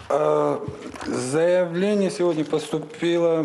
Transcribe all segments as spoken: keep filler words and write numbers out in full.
Заявление сегодня поступило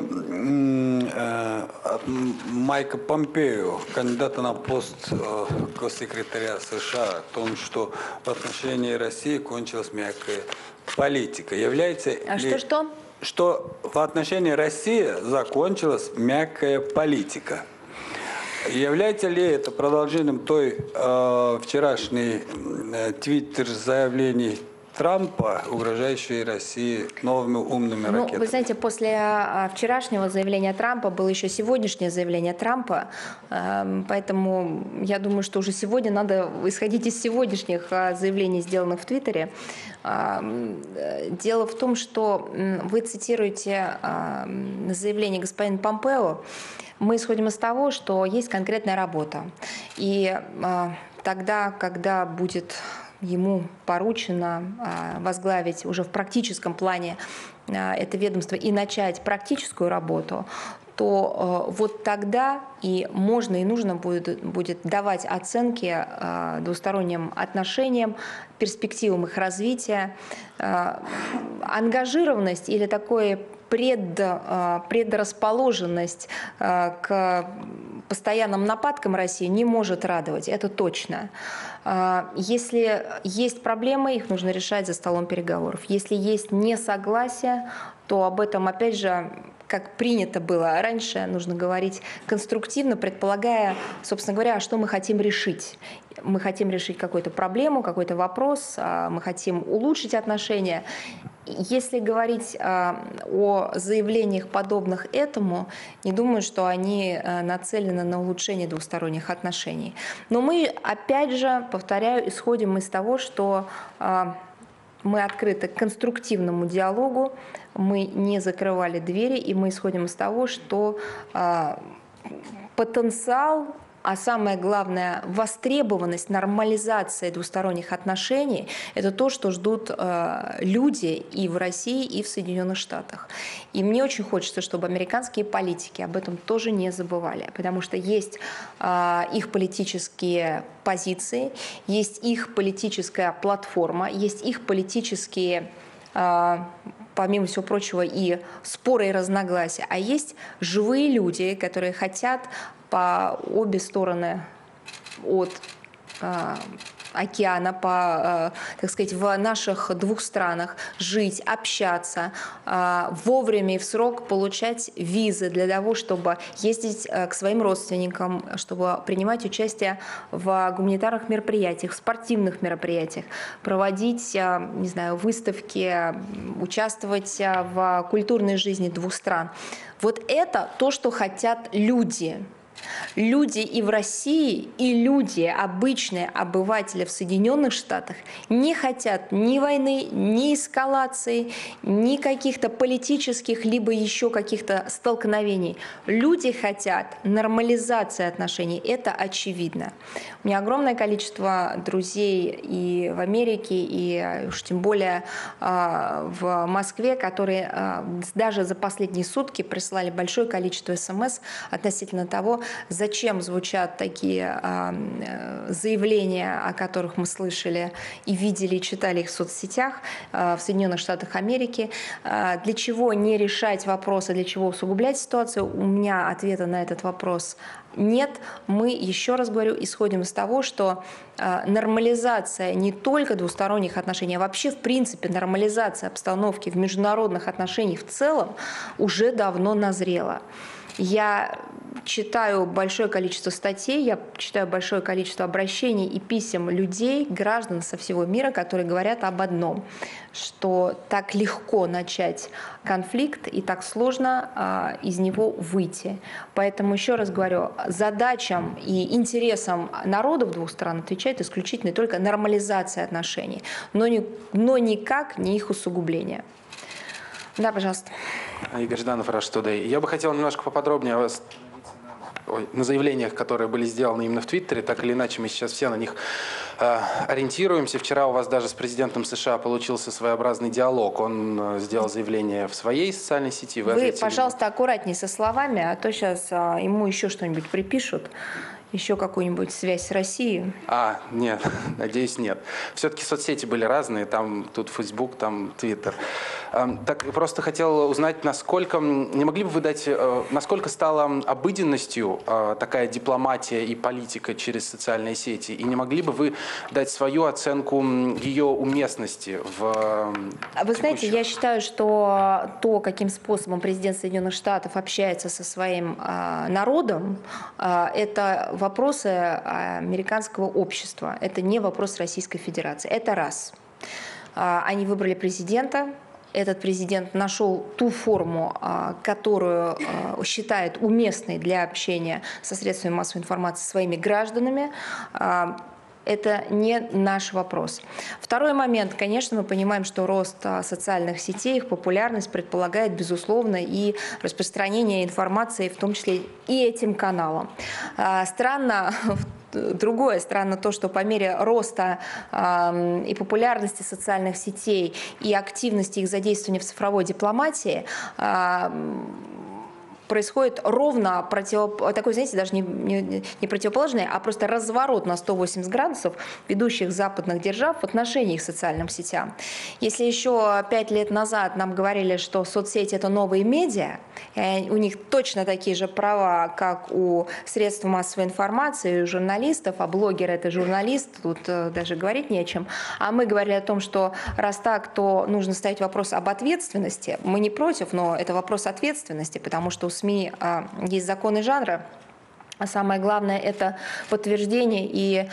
от Майка Помпео, кандидата на пост госсекретаря США, о том, что в отношении России кончилась мягкая политика. Является а ли, что, что? что в отношении России закончилась мягкая политика. Является ли это продолжением той э, вчерашней э, твиттер-заявлений Трампа, угрожающей России новыми умными ну, ракетами? Вы знаете, после а, вчерашнего заявления Трампа было еще сегодняшнее заявление Трампа, э, поэтому я думаю, что уже сегодня надо исходить из сегодняшних а, заявлений, сделанных в Твиттере. А, дело в том, что вы цитируете а, заявление господина Помпео. Мы исходим из того, что есть конкретная работа. И а, тогда, когда будет ему поручено а, возглавить уже в практическом плане а, это ведомство и начать практическую работу, то э, вот тогда и можно, и нужно будет, будет давать оценки э, двусторонним отношениям, перспективам их развития. Э, ангажированность или такое пред, э, предрасположенность э, к постоянным нападкам России не может радовать, это точно. Э, если есть проблемы, их нужно решать за столом переговоров. Если есть несогласие, то об этом, опять же, как принято было раньше, нужно говорить конструктивно, предполагая, собственно говоря, что мы хотим решить. Мы хотим решить какую-то проблему, какой-то вопрос, мы хотим улучшить отношения. Если говорить о заявлениях, подобных этому, не думаю, что они нацелены на улучшение двусторонних отношений. Но мы, опять же, повторяю, исходим из того, что мы открыты к конструктивному диалогу, мы не закрывали двери, и мы исходим из того, что э, потенциал, а самое главное, востребованность, нормализация двусторонних отношений – это то, что ждут э, люди и в России, и в Соединенных Штатах. И мне очень хочется, чтобы американские политики об этом тоже не забывали, потому что есть э, их политические позиции, есть их политическая платформа, есть их политические, э, помимо всего прочего, и споры и разногласия, а есть живые люди, которые хотят по обе стороны от э, океана, по, э, так сказать, в наших двух странах жить, общаться, э, вовремя и в срок получать визы для того, чтобы ездить э, к своим родственникам, чтобы принимать участие в гуманитарных мероприятиях, в спортивных мероприятиях, проводить, э, не знаю, выставки, участвовать в культурной жизни двух стран. Вот это то, что хотят люди. Люди и в России, и люди, обычные обыватели в Соединенных Штатах, не хотят ни войны, ни эскалации, ни каких-то политических, либо еще каких-то столкновений. Люди хотят нормализации отношений, это очевидно. У меня огромное количество друзей и в Америке, и уж тем более в Москве, которые даже за последние сутки прислали большое количество смс относительно того, зачем звучат такие э, заявления, о которых мы слышали и видели, и читали их в соцсетях э, в Соединенных Штатах Америки, э, для чего не решать вопросы, для чего усугублять ситуацию. У меня ответа на этот вопрос нет. Мы, еще раз говорю, исходим из того, что э, нормализация не только двусторонних отношений, а вообще, в принципе, нормализация обстановки в международных отношениях в целом уже давно назрела. Я читаю большое количество статей, я читаю большое количество обращений и писем людей, граждан со всего мира, которые говорят об одном, что так легко начать конфликт и так сложно а, из него выйти. Поэтому, еще раз говорю, задачам и интересам народов двух стран отвечает исключительно только нормализация отношений, но, не, но никак не их усугубление. Да, пожалуйста. Игорь Жданов, Rush Today. Я бы хотел немножко поподробнее вас Ой, на заявлениях, которые были сделаны именно в Твиттере, так или иначе мы сейчас все на них э, ориентируемся. Вчера у вас даже с президентом США получился своеобразный диалог. Он э, сделал заявление в своей социальной сети. Вы, Вы ответили... пожалуйста, аккуратнее со словами, а то сейчас э, ему еще что-нибудь припишут. еще какую-нибудь связь с Россией? А, нет, надеюсь, нет. Все-таки соцсети были разные, там тут Facebook, там Twitter. Так, просто хотел узнать, насколько, не могли бы вы дать, насколько стала обыденностью такая дипломатия и политика через социальные сети, и не могли бы вы дать свою оценку ее уместности в Вы знаете, текущих... я считаю, что то, каким способом президент Соединенных Штатов общается со своим э, народом, э, это вопросы американского общества, это не вопрос Российской Федерации. Это раз. Э, они выбрали президента. Этот президент нашел ту форму, которую считает уместной для общения со средствами массовой информации со своими гражданами. Это не наш вопрос. Второй момент. Конечно, мы понимаем, что рост социальных сетей, их популярность предполагает, безусловно, и распространение информации, в том числе и этим каналом. Странно, Другое странно то, что по мере роста э, и популярности социальных сетей и активности их задействования в цифровой дипломатии э, происходит ровно против... такой, знаете, даже не, не, не противоположный, а просто разворот на сто восемьдесят градусов ведущих западных держав в отношении к социальным сетям. Если еще пять лет назад нам говорили, что соцсети – это новые медиа, у них точно такие же права, как у средств массовой информации, у журналистов, а блогер – это журналист, тут даже говорить не о чем. А мы говорили о том, что раз так, то нужно ставить вопрос об ответственности. Мы не против, но это вопрос ответственности, потому что у СМИ а, есть законы жанра. А самое главное – это подтверждение и,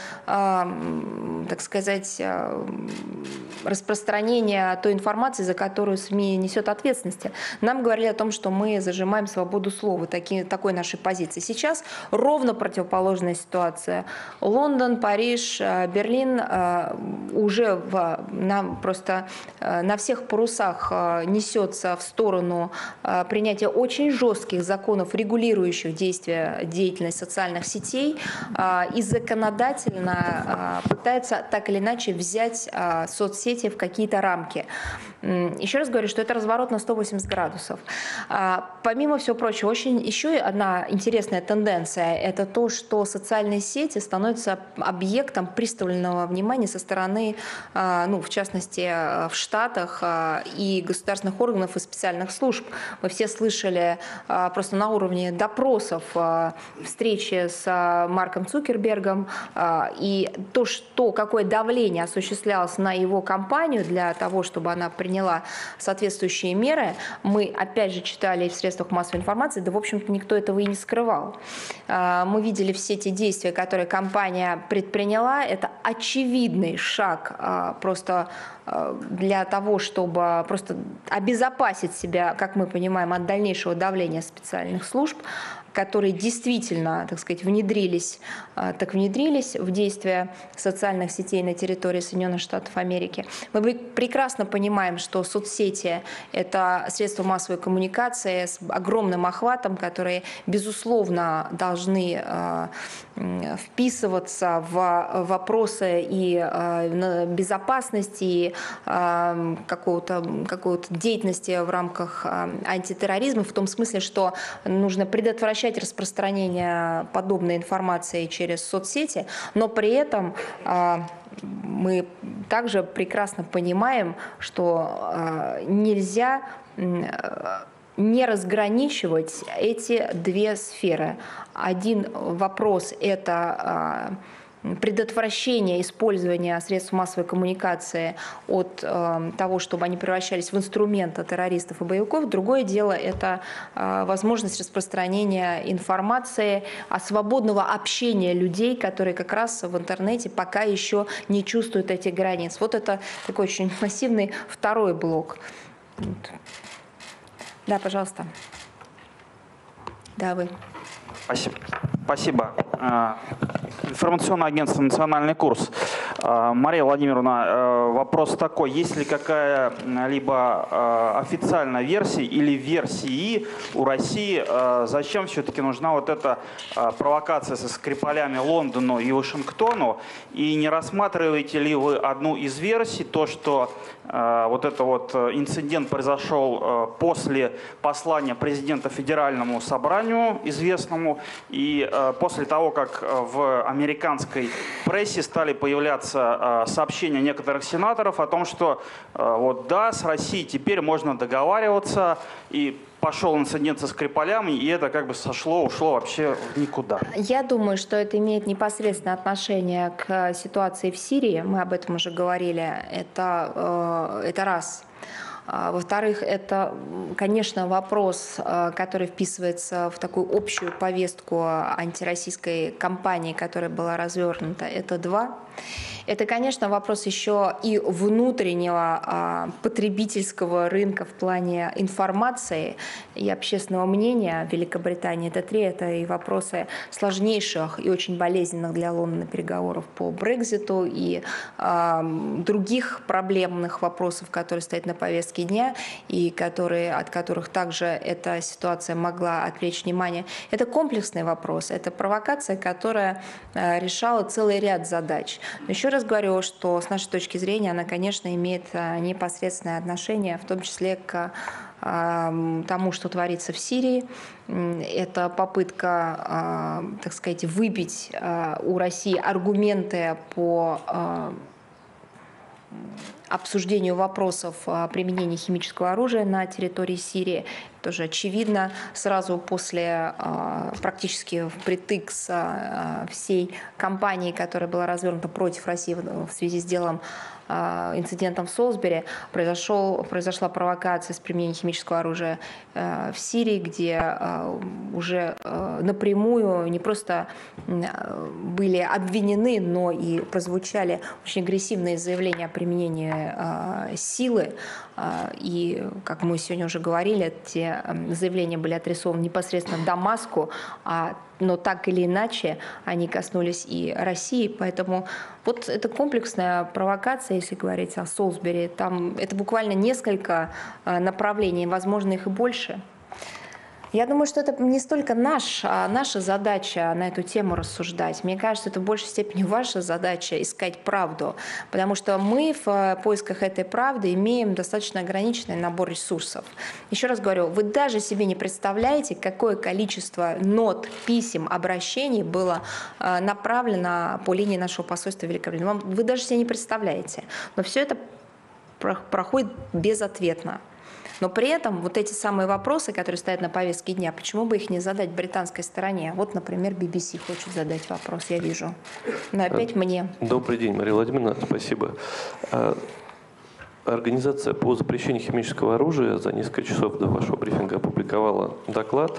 э, так сказать, э, распространение той информации, за которую СМИ несет ответственность. Нам говорили о том, что мы зажимаем свободу слова, таки, такой нашей позиции. Сейчас ровно противоположная ситуация. Лондон, Париж, Берлин э, уже в, нам просто э, на всех парусах э, несется в сторону э, принятия очень жестких законов, регулирующих действия деятельности социальных сетей, и законодательно пытается так или иначе взять соцсети в какие-то рамки. Еще раз говорю, что это разворот на сто восемьдесят градусов. Помимо всего прочего, очень еще одна интересная тенденция – это то, что социальные сети становятся объектом пристального внимания со стороны, ну, в частности, в Штатах и государственных органов и специальных служб. Мы все слышали просто на уровне допросов, встречи с Марком Цукербергом и то, что, какое давление осуществлялось на его компанию для того, чтобы она приняла соответствующие меры, мы опять же читали в средствах массовой информации, да, в общем-то, никто этого и не скрывал. Мы видели все те действия, которые компания предприняла. Это очевидный шаг просто для того, чтобы просто обезопасить себя, как мы понимаем, от дальнейшего давления специальных служб, которые действительно, так сказать, внедрились, так внедрились в действия социальных сетей на территории Соединенных Штатов Америки. Мы прекрасно понимаем, что соцсети – это средства массовой коммуникации с огромным охватом, которые, безусловно, должны вписываться в вопросы и безопасности, и какого-то, какой-то деятельности в рамках антитерроризма, в том смысле, что нужно предотвращать распространение подобной информации через соцсети, но при этом мы также прекрасно понимаем, что нельзя не разграничивать эти две сферы. Один вопрос – это предотвращение использования средств массовой коммуникации от э, того, чтобы они превращались в инструменты террористов и боевиков. Другое дело – это э, возможность распространения информации, а свободного общения людей, которые как раз в интернете пока еще не чувствуют этих границ. Вот это такой очень массивный второй блок. Вот. Да, пожалуйста. Да, вы. Спасибо. Спасибо. Информационное агентство «Национальный курс». А, Мария Владимировна, э, вопрос такой. Есть ли какая-либо э, официальная версия или версии у России, э, зачем все-таки нужна вот эта э, провокация со Скрипалями Лондону и Вашингтону? И не рассматриваете ли вы одну из версий, то, что э, вот этот вот инцидент произошел э, после послания президента Федеральному собранию известному и э, после того, как в американской прессе стали появляться сообщения некоторых сенаторов о том, что вот да, с Россией теперь можно договариваться, и пошел инцидент со Скрипалями, и это как бы сошло, ушло вообще в никуда. Я думаю, что это имеет непосредственное отношение к ситуации в Сирии. Мы об этом уже говорили. Это, это раз. Во-вторых, это, конечно, вопрос, который вписывается в такую общую повестку антироссийской кампании, которая была развернута. Это два. Это, конечно, вопрос еще и внутреннего потребительского рынка в плане информации и общественного мнения в Великобритании. Это три. Это и вопросы сложнейших и очень болезненных для Лондона переговоров по Брекситу и э, других проблемных вопросов, которые стоят на повестке дня и которые, от которых также эта ситуация могла отвлечь внимание. Это комплексный вопрос. Это провокация, которая э, решала целый ряд задач. Но еще раз говорю, что с нашей точки зрения она, конечно, имеет непосредственное отношение, в том числе к э, тому, что творится в Сирии. Это попытка, э, так сказать, выбить э, у России аргументы по э, обсуждению вопросов о применении химического оружия на территории Сирии. Тоже очевидно, сразу после практически впритык с всей кампанией, которая была развернута против России в связи с делом, инцидентом в Солсбери, произошел, произошла провокация с применением химического оружия в Сирии, где уже напрямую не просто были обвинены, но и прозвучали очень агрессивные заявления о применении силы. И, как мы сегодня уже говорили, те заявления были адресованы непосредственно Дамаску, но так или иначе они коснулись и России. Поэтому вот эта комплексная провокация, если говорить о Солсбери, там это буквально несколько направлений, возможно, их и больше. Я думаю, что это не столько наш, а наша задача на эту тему рассуждать. Мне кажется, это в большей степени ваша задача искать правду, потому что мы в поисках этой правды имеем достаточно ограниченный набор ресурсов. Еще раз говорю, вы даже себе не представляете, какое количество нот, писем, обращений было направлено по линии нашего посольства в Великобритании. Вы даже себе не представляете. Но все это проходит безответно. Но при этом вот эти самые вопросы, которые стоят на повестке дня, почему бы их не задать британской стороне? Вот, например, би би си хочет задать вопрос, я вижу. Но опять мне. Добрый день, Мария Владимировна, спасибо. Организация по запрещению химического оружия за несколько часов до вашего брифинга опубликовала доклад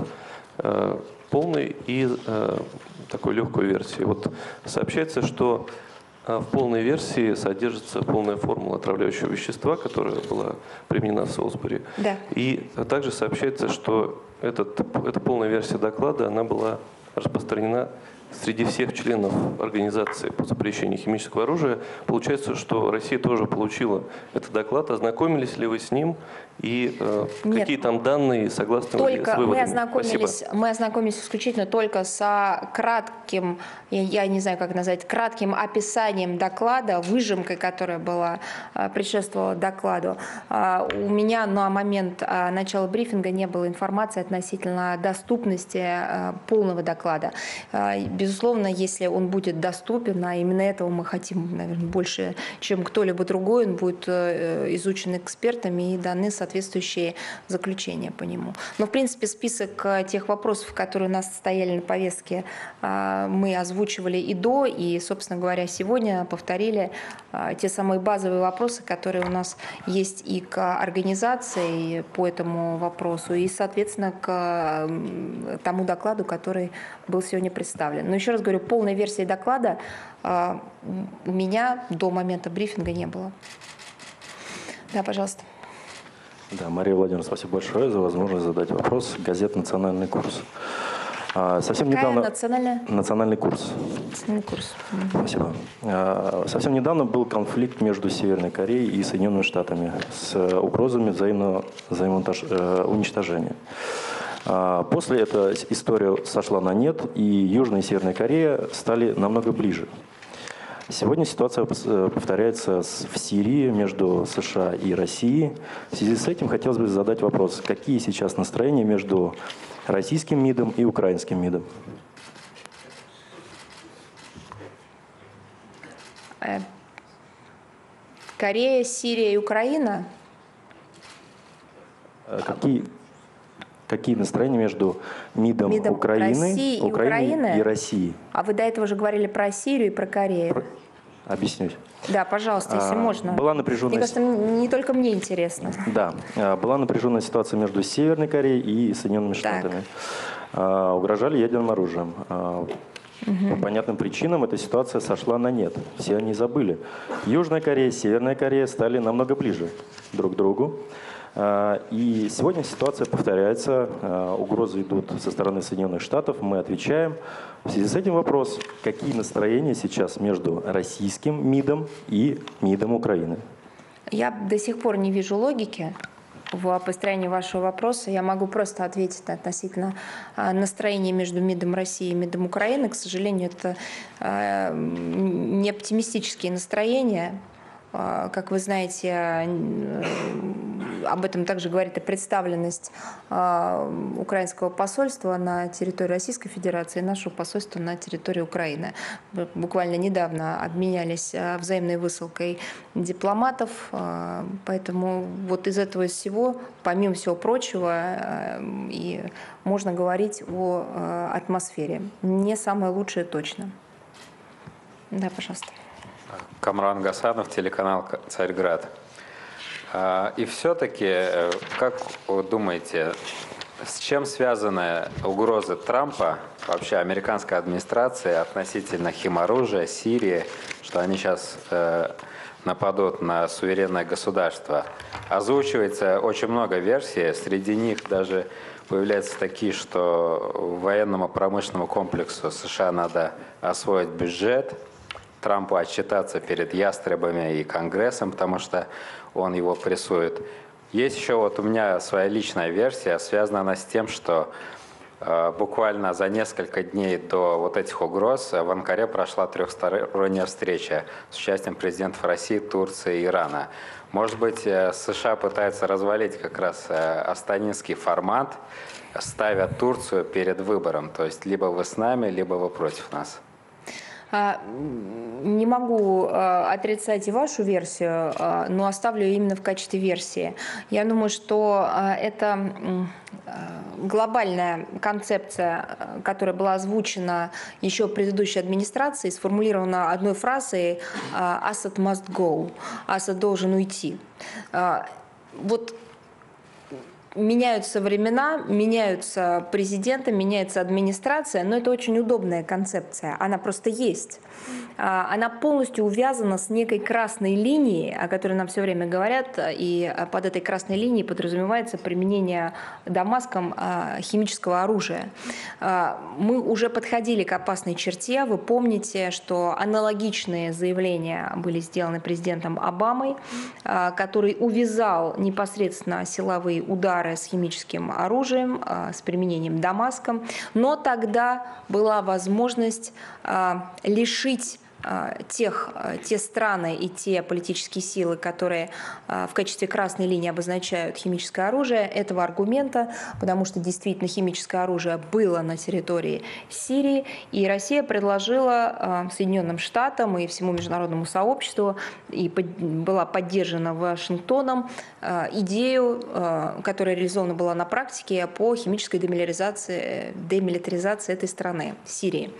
полный и такой легкой версии. Вот сообщается, что в полной версии содержится полная формула отравляющего вещества, которая была применена в Солсбери. Да. И также сообщается, что этот, эта полная версия доклада она была распространена среди всех членов организации по запрещению химического оружия. Получается, что Россия тоже получила этот доклад. Ознакомились ли вы с ним? И э, какие там данные согласны только с выводами? Мы ознакомились, мы ознакомились исключительно только с кратким, я, я не знаю, как назвать, кратким описанием доклада, выжимкой, которая была предшествовала докладу. У меня на момент начала брифинга не было информации относительно доступности полного доклада. Безусловно, если он будет доступен, а именно этого мы хотим, наверное, больше, чем кто-либо другой, он будет изучен экспертами и даны соответствующие заключения по нему. Но, в принципе, список тех вопросов, которые у нас стояли на повестке, мы озвучивали и до, и, собственно говоря, сегодня повторили те самые базовые вопросы, которые у нас есть и к организации по этому вопросу, и, соответственно, к тому докладу, который был сегодня представлен. Но еще раз говорю, полной версии доклада у меня до момента брифинга не было. Да, пожалуйста. Да, Мария Владимировна, спасибо большое за возможность задать вопрос. Газета «Национальный курс». А, Совсем Какая недавно... национальная? Национальный курс. Национальный курс. Спасибо. А, Совсем недавно был конфликт между Северной Кореей и Соединенными Штатами с угрозами взаимного взаимоуничтожения. После этой история сошла на нет, и Южная и Северная Корея стали намного ближе. Сегодня ситуация повторяется в Сирии между США и Россией. В связи с этим хотелось бы задать вопрос, какие сейчас настроения между российским МИДом и украинским МИДом? Корея, Сирия и Украина? Какие, какие настроения между МИДом, МИДом Украины, России и Украины Украины? и России? А вы до этого же говорили про Сирию и про Корею. Про- Объяснюсь. Да, пожалуйста, если А, можно. была напряженность- Мне кажется, не только мне интересно. Да, а, была напряженная ситуация между Северной Кореей и Соединенными Так. Штатами. А, Угрожали ядерным оружием. А, По понятным причинам эта ситуация сошла на нет. Все они забыли. Южная Корея, Северная Корея стали намного ближе друг к другу. А, И сегодня ситуация повторяется. А, Угрозы идут со стороны Соединенных Штатов. Мы отвечаем. В связи с этим вопрос, какие настроения сейчас между российским МИДом и МИДом Украины? Я до сих пор не вижу логики в построении вашего вопроса. Я могу просто ответить относительно а, настроения между МИДом России и МИДом Украины. К сожалению, это а, не оптимистические настроения. А, Как вы знаете, а, об этом также говорит и представленность а, украинского посольства на территории Российской Федерации и нашего посольства на территории Украины. Мы буквально недавно обменялись а, взаимной высылкой дипломатов, а, поэтому вот из этого всего, помимо всего прочего, а, и можно говорить о а, атмосфере. Не самое лучшее точно. Да, пожалуйста. Камран Гасанов, телеканал «Царьград». А, И все-таки, как вы думаете, с чем связаны угрозы Трампа, вообще американской администрации относительно химоружия, Сирии, что они сейчас э, нападут на суверенное государство? Озвучивается очень много версий, среди них даже появляются такие, что военному промышленному комплексу США надо освоить бюджет, Трампу отчитаться перед ястребами и Конгрессом, потому что он его прессует. Есть еще вот у меня своя личная версия, связана она с тем, что э, буквально за несколько дней до вот этих угроз в Анкаре прошла трехсторонняя встреча с участием президентов России, Турции и Ирана. Может быть, э, США пытаются развалить как раз э, астанинский формат, ставя Турцию перед выбором, то есть либо вы с нами, либо вы против нас. Не могу отрицать и вашу версию, но оставлю ее именно в качестве версии. Я думаю, что это глобальная концепция, которая была озвучена еще предыдущей администрацией, сформулирована одной фразой «Assad must go», «Асад должен уйти». Вот меняются времена, меняются президенты, меняется администрация, но это очень удобная концепция, она просто есть. Она полностью увязана с некой красной линией, о которой нам все время говорят, и под этой красной линией подразумевается применение Дамаском химического оружия. Мы уже подходили к опасной черте, вы помните, что аналогичные заявления были сделаны президентом Обамой, который увязал непосредственно силовые удары с химическим оружием, с применением Дамаском, но тогда была возможность лишить тех, те страны и те политические силы, которые в качестве красной линии обозначают химическое оружие, этого аргумента, потому что действительно химическое оружие было на территории Сирии, и Россия предложила Соединенным Штатам и всему международному сообществу, и была поддержана Вашингтоном, идею, которая реализована была на практике по химической демилитаризации, демилитаризации этой страны, Сирии.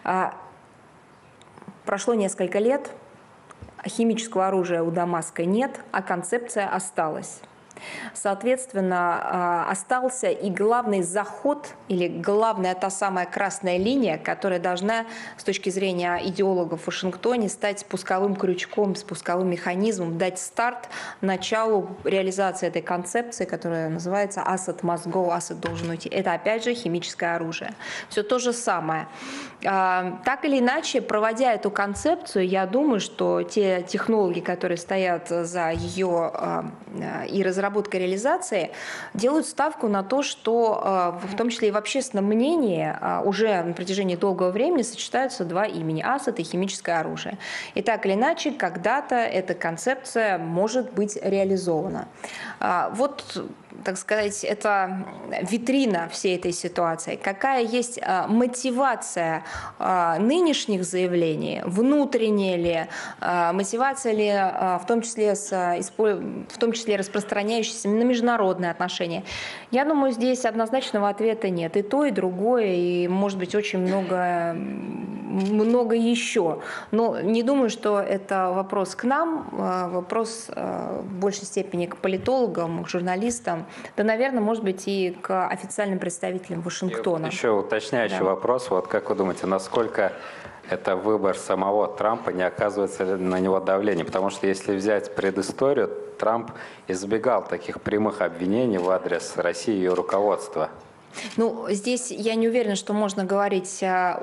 Прошло несколько лет, химического оружия у Дамаска нет, а концепция осталась. Соответственно, остался и главный заход, или главная та самая красная линия, которая должна с точки зрения идеологов в Вашингтоне стать спусковым крючком, спусковым механизмом, дать старт началу реализации этой концепции, которая называется «Assad must go», «Асад должен уйти». Это, опять же, химическое оружие. Все то же самое. Так или иначе, проводя эту концепцию, я думаю, что те технологи, которые стоят за ее и разработкой реализации, делают ставку на то, что в том числе и в общественном мнении уже на протяжении долгого времени сочетаются два имени – Асад и химическое оружие. И так или иначе, когда-то эта концепция может быть реализована. Вот, так сказать, это витрина всей этой ситуации. Какая есть мотивация нынешних заявлений, внутренняя ли, мотивация ли в том числе, с, в том числе распространяющаяся на международные отношения. Я думаю, здесь однозначного ответа нет. И то, и другое, и может быть очень много, много еще. Но не думаю, что это вопрос к нам, вопрос в большей степени к политологам, к журналистам, да, наверное, может быть, и к официальным представителям Вашингтона. И еще уточняющий да. вопрос. Вот как вы думаете, насколько это выбор самого Трампа, не оказывается ли на него давление? Потому что если взять предысторию, Трамп избегал таких прямых обвинений в адрес России и ее руководства. Ну, здесь я не уверена, что можно говорить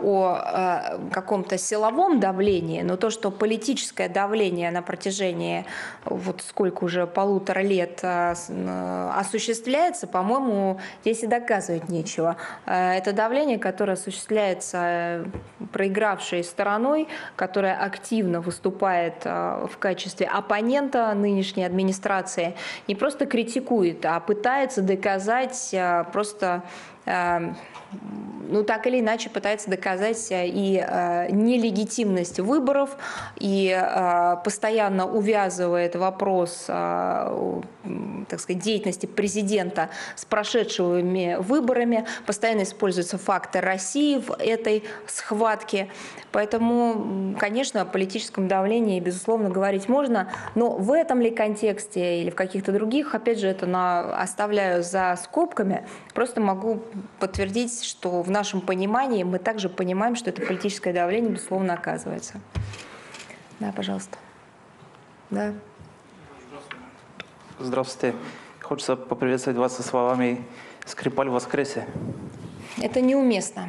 о каком-то силовом давлении, но то, что политическое давление на протяжении вот сколько уже полутора лет осуществляется, по-моему, здесь и доказывать нечего. Это давление, которое осуществляется проигравшей стороной, которая активно выступает в качестве оппонента нынешней администрации, не просто критикует, а пытается доказать просто ну, так или иначе пытается доказать и э, нелегитимность выборов, и э, постоянно увязывает вопрос, э, так сказать, деятельности президента с прошедшими выборами, постоянно используется фактор России в этой схватке. Поэтому, конечно, о политическом давлении, безусловно, говорить можно, но в этом ли контексте или в каких-то других, опять же, это на, оставляю за скобками, просто могу подтвердить, что в нашем понимании мы также понимаем, что это политическое давление, безусловно, оказывается. Да, пожалуйста. Да. Здравствуйте. Хочется поприветствовать вас со словами «Скрипаль воскресе». Это неуместно.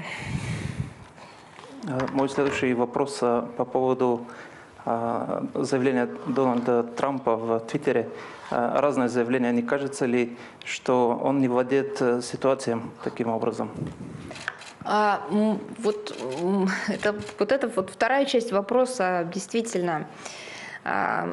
Мой следующий вопрос по поводу заявления Дональда Трампа в Твиттере. Разные заявления. Не кажется ли, что он не владеет ситуацией таким образом? А, вот, это, вот это вот вторая часть вопроса действительно а,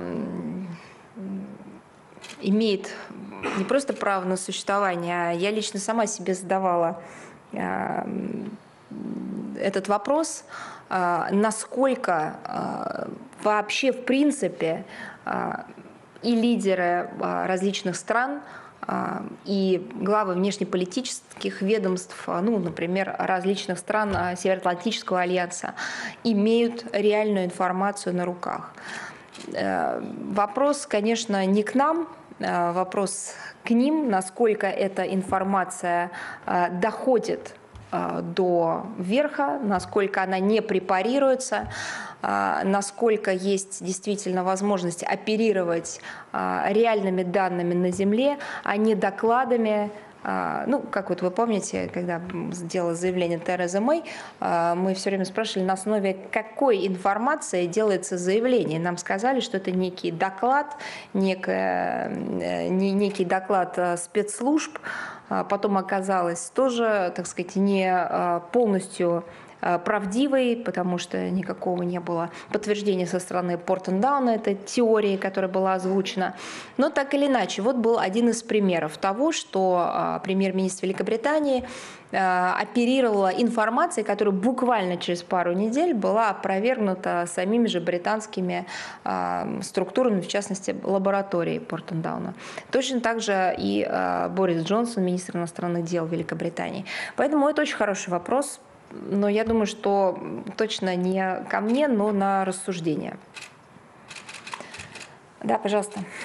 имеет не просто право на существование, а я лично сама себе задавала а, этот вопрос, а, насколько а, вообще в принципе а, и лидеры а, различных стран, и главы внешнеполитических ведомств, ну, например, различных стран Североатлантического альянса, имеют реальную информацию на руках. Вопрос, конечно, не к нам, вопрос к ним, насколько эта информация доходит до верха, насколько она не препарируется, насколько есть действительно возможность оперировать реальными данными на земле, а не докладами. Ну, как вот вы помните, когда сделала заявление Тереза Мэй, мы все время спрашивали, на основе какой информации делается заявление. Нам сказали, что это некий доклад, некий, некий доклад спецслужб. Потом оказалось тоже, так сказать, не полностью правдивой, потому что никакого не было подтверждения со стороны Портендауна этой теории, которая была озвучена. Но так или иначе, вот был один из примеров того, что премьер-министр Великобритании оперировала информацией, которая буквально через пару недель была опровергнута самими же британскими структурами, в частности, лабораторией Портендауна. Точно так же и Борис Джонсон, министр иностранных дел Великобритании. Поэтому это очень хороший вопрос. Но я думаю, что точно не ко мне, но на рассуждение. Да, пожалуйста.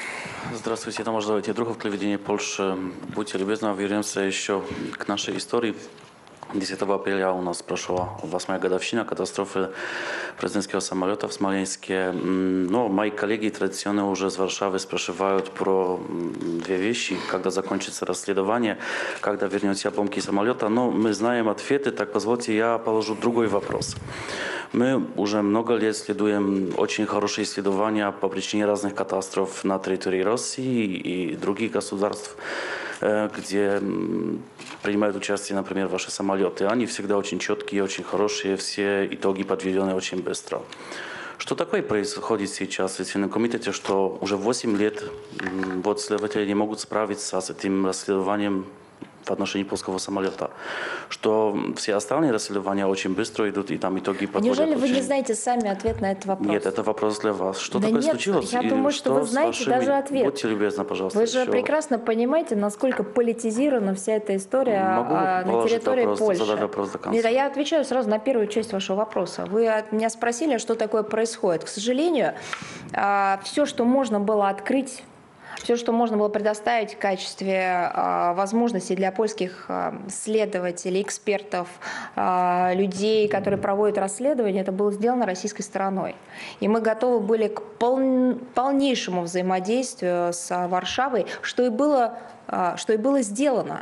Здравствуйте, Tomasz Zolejty, Druhov телевидение Польши. Будьте любезны, вернемся еще к нашей истории. десятого апреля у нас прошла восьмая годовщина катастрофы президентского самолета в Смоленске. Но мои коллеги традиционно уже из Варшавы спрашивают про две вещи. Когда закончится расследование, когда вернете обломки самолета. Но мы знаем ответы, так позвольте я положу другой вопрос. Мы уже много лет следуем очень хорошие исследования по причине разных катастроф на территории России и других государств, где принимают участие, например, ваши самолеты. Они всегда очень четкие, очень хорошие, все итоги подведены очень быстро. Что такое происходит сейчас в Следственном комитете, что уже восемь лет вот следователи не могут справиться с этим расследованием в отношении польского самолета, что все остальные расследования очень быстро идут, и там итоги подводят. Неужели вы очень... не знаете сами ответ на этот вопрос? Нет, это вопрос для вас. Что да такое нет, случилось? Я И думаю, что вы с знаете вашими... даже ответ. Будьте любезны, пожалуйста. Вы же еще. прекрасно понимаете, насколько политизирована вся эта история Могу а, на территории вопрос, Польши. задать вопрос до конца? Нет, а я отвечаю сразу на первую часть вашего вопроса. Вы от меня спросили, что такое происходит. К сожалению, а, все, что можно было открыть, все, что можно было предоставить в качестве э, возможностей для польских э, следователей, экспертов, э, людей, которые проводят расследование, это было сделано российской стороной. И мы готовы были к пол, полнейшему взаимодействию с Варшавой, что и было, э, что и было сделано.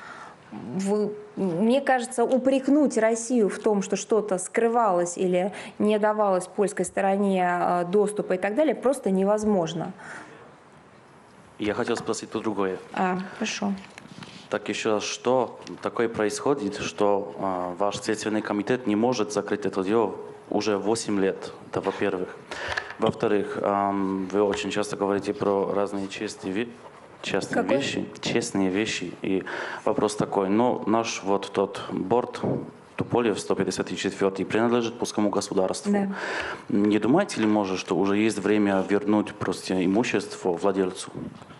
В, мне кажется, упрекнуть Россию в том, что что-то скрывалось или не давалось польской стороне э, доступа и так далее, просто невозможно. Я хотел спросить по другое. А, хорошо. Так еще раз, что такое происходит, что э, ваш Следственный комитет не может закрыть это дело уже восемь лет, это во-первых. Во-вторых, э, вы очень часто говорите про разные честные, ве честные вещи, честные вещи. И вопрос такой, но наш вот тот борт Туполев сто пятьдесят четыре принадлежит польскому государству. Да. Не думаете ли, может, что уже есть время вернуть просто имущество владельцу?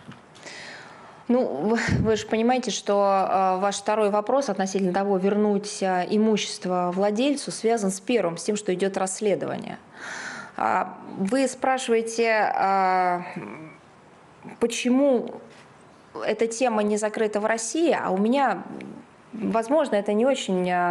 Ну, вы же понимаете, что э, ваш второй вопрос относительно того, вернуть э, имущество владельцу, связан с первым, с тем, что идет расследование. Э, вы спрашиваете, э, почему эта тема не закрыта в России, а у меня... Возможно, это не очень э,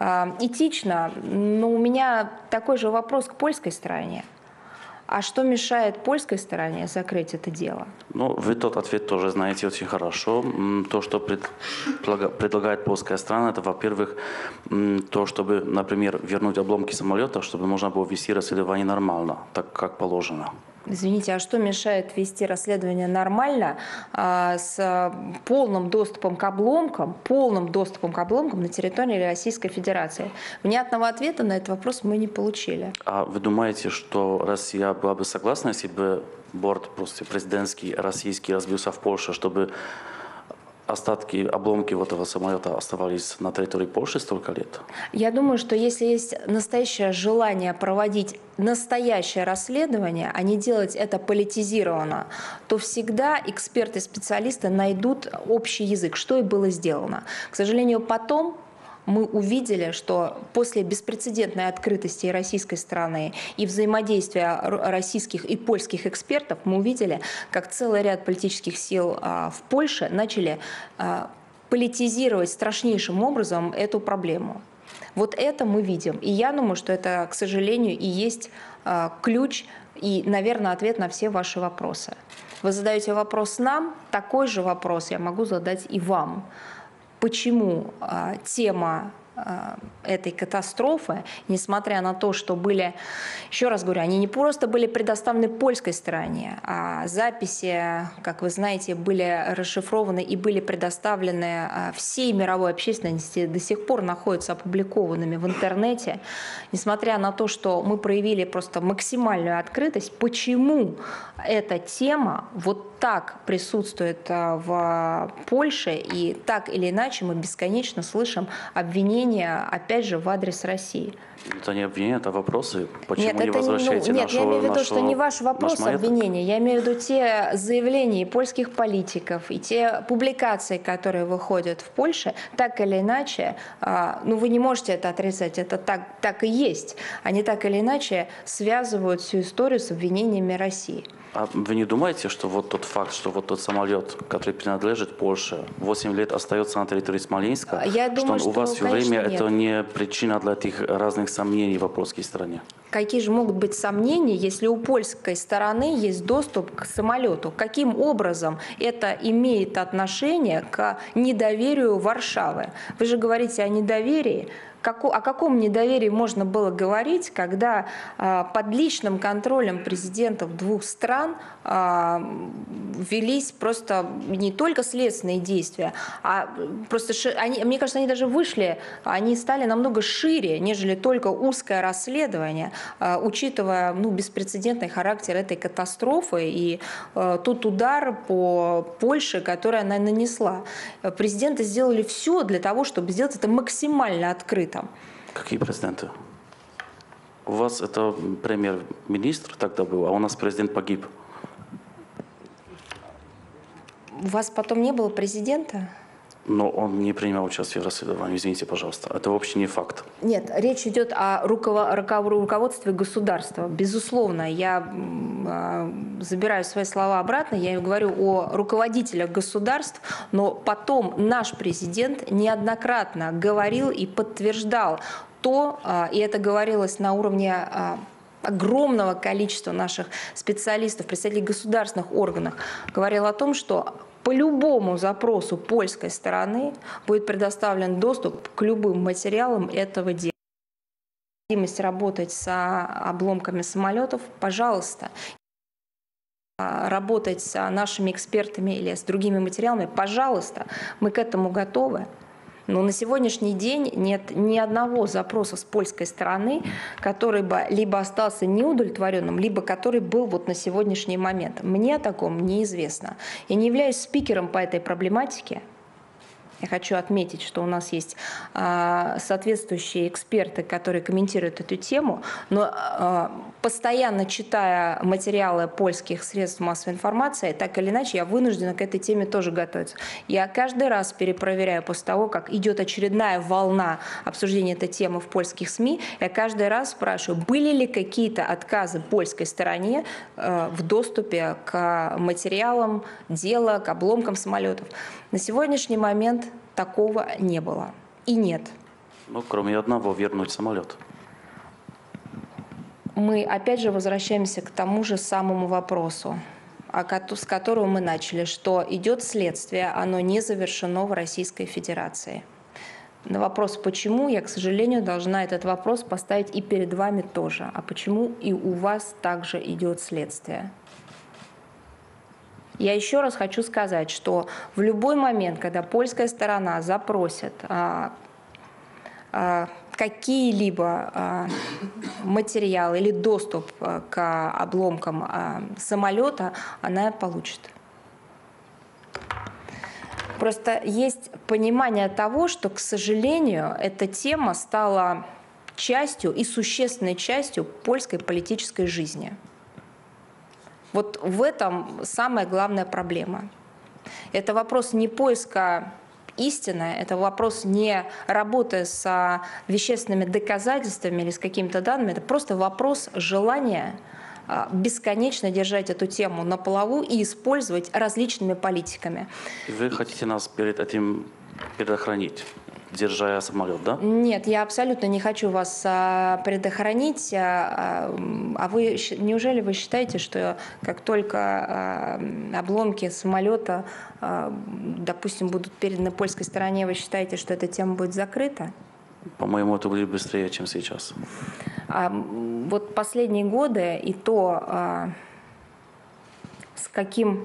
этично, но у меня такой же вопрос к польской стороне. А что мешает польской стороне закрыть это дело? Ну, вы тот ответ тоже знаете очень хорошо. То, что предлагает польская страна, это, во-первых, то, чтобы, например, вернуть обломки самолета, чтобы можно было вести расследование нормально, так как положено. Извините, а что мешает вести расследование нормально, а, с полным доступом к обломкам, полным доступом к обломкам на территории Российской Федерации? Внятного ответа на этот вопрос мы не получили. А вы думаете, что Россия была бы согласна, если бы борт просто президентский российский разбился в Польше, чтобы остатки, обломки вот этого самолета оставались на территории Польши столько лет? Я думаю, что если есть настоящее желание проводить настоящее расследование, а не делать это политизированно, то всегда эксперты, специалисты найдут общий язык, что и было сделано. К сожалению, потом мы увидели, что после беспрецедентной открытости российской стороны и взаимодействия российских и польских экспертов, мы увидели, как целый ряд политических сил в Польше начали политизировать страшнейшим образом эту проблему. Вот это мы видим. И я думаю, что это, к сожалению, и есть ключ и, наверное, ответ на все ваши вопросы. Вы задаете вопрос нам, такой же вопрос я могу задать и вам. Почему а, тема а, этой катастрофы, несмотря на то, что были, еще раз говорю, они не просто были предоставлены польской стороне, а записи, как вы знаете, были расшифрованы и были предоставлены а, всей мировой общественности, до сих пор находятся опубликованными в интернете, несмотря на то, что мы проявили просто максимальную открытость, почему эта тема вот так присутствует в Польше, и так или иначе мы бесконечно слышим обвинения, опять же, в адрес России. Это не обвинения, это вопросы. Почему нет, не это, возвращаете ну, нет, нашего, я имею в виду, нашего, что не ваш вопрос обвинения, я имею в виду те заявления польских политиков и те публикации, которые выходят в Польше, так или иначе, ну вы не можете это отрицать, это так, так и есть, они так или иначе связывают всю историю с обвинениями России. А вы не думаете, что вот тот факт, что вот тот самолет, который принадлежит Польше, восемь лет остается на территории Смоленска, Я думаю, что он у вас что, все время конечно, это нет. не причина для этих разных сомнений в польской стороне? Какие же могут быть сомнения, если у польской стороны есть доступ к самолету? Каким образом это имеет отношение к недоверию Варшавы? Вы же говорите о недоверии. О каком недоверии можно было говорить, когда а, под личным контролем президентов двух стран а, велись просто не только следственные действия, а просто, они, мне кажется, они даже вышли, они стали намного шире, нежели только узкое расследование, а, учитывая ну, беспрецедентный характер этой катастрофы и а, тот удар по Польше, который она нанесла. Президенты сделали все для того, чтобы сделать это максимально открыто. Какие президенты? У вас это премьер-министр тогда был, а у нас президент погиб. У вас потом не было президента? Но он не принимал участие в расследовании, извините, пожалуйста. Это вообще не факт. Нет, речь идет о руководстве государства. Безусловно, я забираю свои слова обратно, я говорю о руководителях государств, но потом наш президент неоднократно говорил и подтверждал то, и это говорилось на уровне огромного количества наших специалистов, представителей государственных органов, говорил о том, что по любому запросу польской стороны будет предоставлен доступ к любым материалам этого дела. Необходимость работать с обломками самолетов, пожалуйста. Работать с нашими экспертами или с другими материалами, пожалуйста. Мы к этому готовы. Но на сегодняшний день нет ни одного запроса с польской стороны, который бы либо остался неудовлетворенным, либо который был вот на сегодняшний момент. Мне о таком неизвестно. Я не являюсь спикером по этой проблематике. Я хочу отметить, что у нас есть а, соответствующие эксперты, которые комментируют эту тему, но а, постоянно читая материалы польских средств массовой информации, так или иначе я вынуждена к этой теме тоже готовиться. Я каждый раз перепроверяю после того, как идет очередная волна обсуждения этой темы в польских СМИ, я каждый раз спрашиваю, были ли какие-то отказы польской стороне а, в доступе к материалам дела, к обломкам самолетов. На сегодняшний момент такого не было и нет. Ну, кроме одного, вернуть самолет. Мы опять же возвращаемся к тому же самому вопросу, с которого мы начали, что идет следствие, оно не завершено в Российской Федерации. На вопрос «почему?» я, к сожалению, должна этот вопрос поставить и перед вами тоже. А почему и у вас также идет следствие? Я еще раз хочу сказать, что в любой момент, когда польская сторона запросит а, а, какие-либо а, материалы или доступ а, к обломкам а, самолета, она получит. Просто есть понимание того, что, к сожалению, эта тема стала частью и существенной частью польской политической жизни. Вот в этом самая главная проблема. Это вопрос не поиска истины, это вопрос не работы с вещественными доказательствами или с какими-то данными, это просто вопрос желания бесконечно держать эту тему на плаву и использовать различными политиками. Вы хотите нас перед этим предохранить, держа самолет, да? Нет, я абсолютно не хочу вас а, предохранить. А, а вы, неужели вы считаете, что как только а, обломки самолета, а, допустим, будут переданы польской стороне, вы считаете, что эта тема будет закрыта? По-моему, это будет быстрее, чем сейчас. А, вот последние годы и то, а, с каким,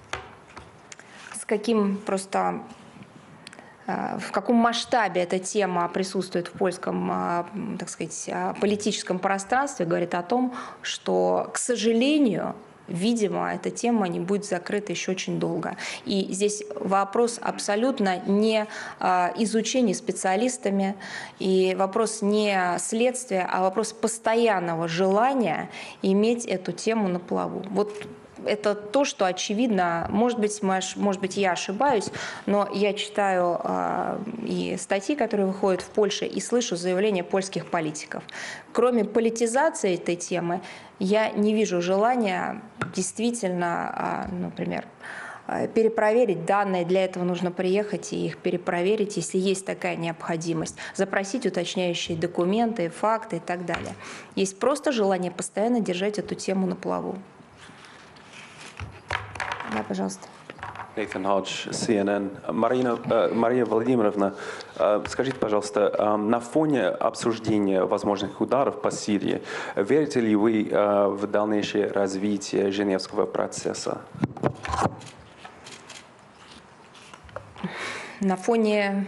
с каким просто... в каком масштабе эта тема присутствует в польском, так сказать, политическом пространстве, говорит о том, что, к сожалению, видимо, эта тема не будет закрыта еще очень долго. И здесь вопрос абсолютно не изучения специалистами, и вопрос не следствия, а вопрос постоянного желания иметь эту тему на плаву. Вот это то, что очевидно. Может быть, может быть, я ошибаюсь, но я читаю э, и статьи, которые выходят в Польше, и слышу заявления польских политиков. Кроме политизации этой темы, я не вижу желания действительно, э, например, перепроверить данные. Для этого нужно приехать и их перепроверить, если есть такая необходимость, запросить уточняющие документы, факты и так далее. Есть просто желание постоянно держать эту тему на плаву. Да, пожалуйста. Nathan Hodge, си эн эн. Марина, э, Мария Владимировна, э, скажите, пожалуйста, э, на фоне обсуждения возможных ударов по Сирии, верите ли вы э, в дальнейшее развитие Женевского процесса? На фоне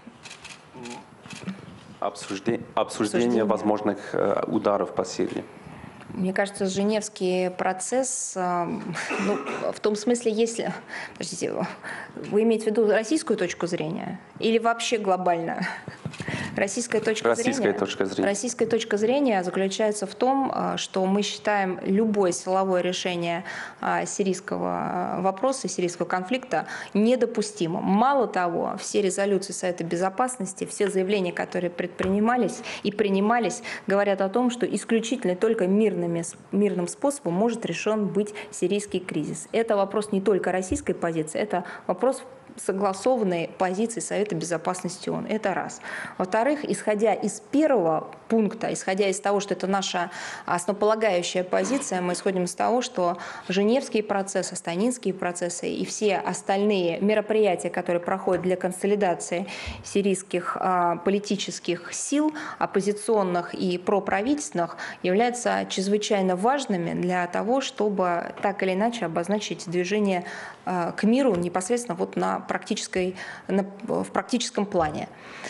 Обсуждение, обсуждение Обсуждение. возможных э, ударов по Сирии. Мне кажется, Женевский процесс, ну, в том смысле, если... Подождите, вы имеете в виду российскую точку зрения или вообще глобально? Российская точка Российская зрения, точка зрения. Российская точка зрения заключается в том, что мы считаем любое силовое решение сирийского вопроса, сирийского конфликта недопустимым. Мало того, все резолюции Совета Безопасности, все заявления, которые предпринимались и принимались, говорят о том, что исключительно только мирными, мирным способом может решен быть сирийский кризис. Это вопрос не только российской позиции, это вопрос согласованной позиции Совета Безопасности ООН. Это раз. Во-вторых, исходя из первого пункта, исходя из того, что это наша основополагающая позиция, мы исходим из того, что Женевские процессы, Астанинские процессы и все остальные мероприятия, которые проходят для консолидации сирийских а, политических сил, оппозиционных и проправительственных, являются чрезвычайно важными для того, чтобы так или иначе обозначить движение а, к миру непосредственно вот на практической, на, в практическом плане.